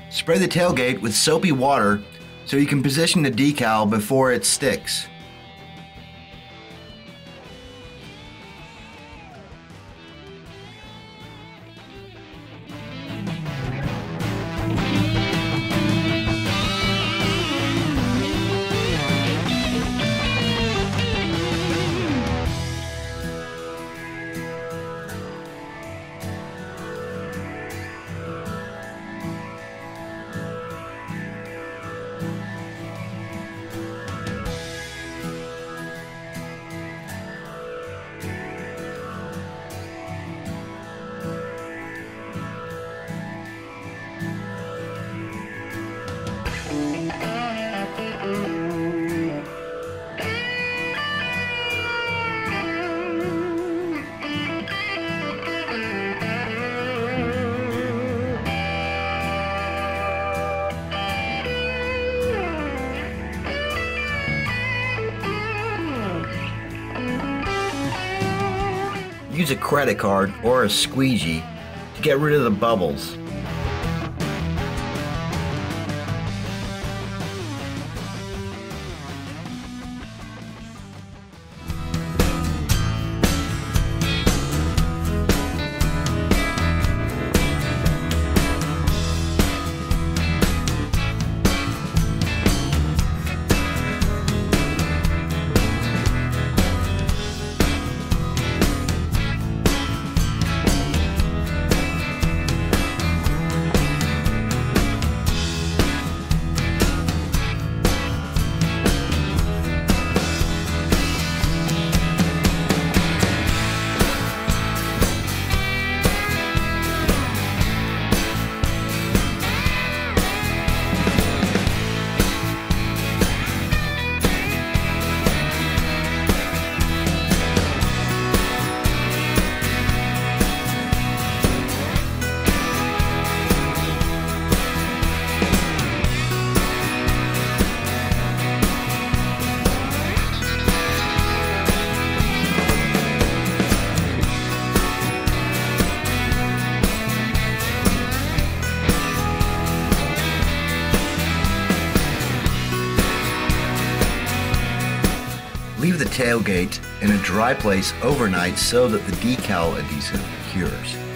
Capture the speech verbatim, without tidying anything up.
Spray the tailgate with soapy water so you can position the decal before it sticks. Use a credit card or a squeegee to get rid of the bubbles. Leave the tailgate in a dry place overnight so that the decal adhesive cures.